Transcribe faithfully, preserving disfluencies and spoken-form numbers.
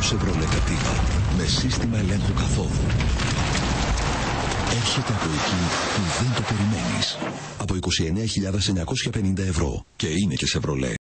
Chevrolet Captiva με σύστημα ελέγχου καθόδου. Έρχεται από εκεί που δεν το περιμένεις. Από είκοσι εννέα χιλιάδες εννιακόσια πενήντα ευρώ και είναι και Chevrolet.